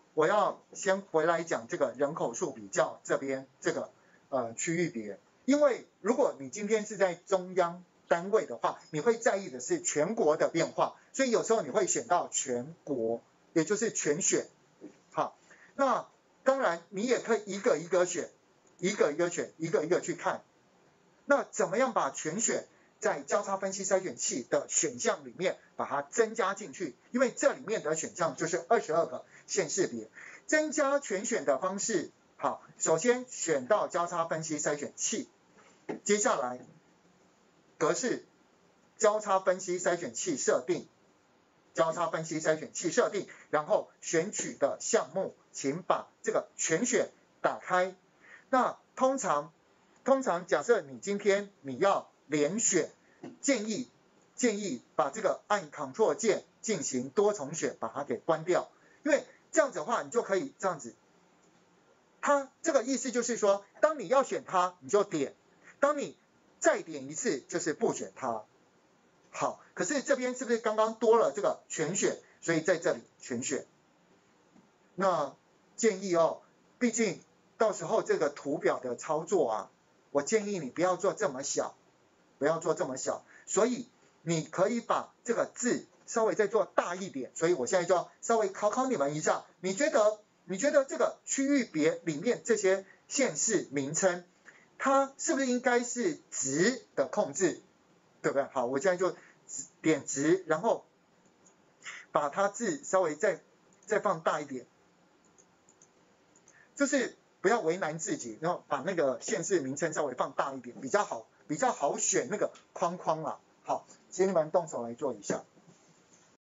我要先回来讲这个人口数比较这边这个区域别，因为如果你今天是在中央单位的话，你会在意的是全国的变化，所以有时候你会选到全国，也就是全选。好，那当然你也可以一个一个选，一个一个选，一个一个去看。那怎么样把全选在交叉分析筛选器的选项里面把它增加进去？因为这里面的选项就是22个县市别，增加全选的方式。好，首先选到交叉分析筛选器，接下来格式交叉分析筛选器设定，交叉分析筛选器设定，然后选取的项目，请把这个全选打开。那通常假设你今天你要连选，建议把这个按 Ctrl 键进行多重选，把它给关掉，因为这样子的话你就可以这样子。它这个意思就是说，当你要选它，你就点；当你再点一次，就是不选它。好，可是这边是不是刚刚多了这个全选？所以在这里全选。那建议哦，毕竟到时候这个图表的操作啊，我建议你不要做这么小，不要做这么小。所以你可以把这个字稍微再做大一点。所以我现在就要稍微考你们一下，你觉得这个区域别里面这些县市名称，它是不是应该是值的控制？对不对？好，我现在就点值，然后把它字稍微再放大一点，就是不要为难自己，然后把那个县市名称稍微放大一点，比较好选那个框框啦。好，请你们动手来做一下。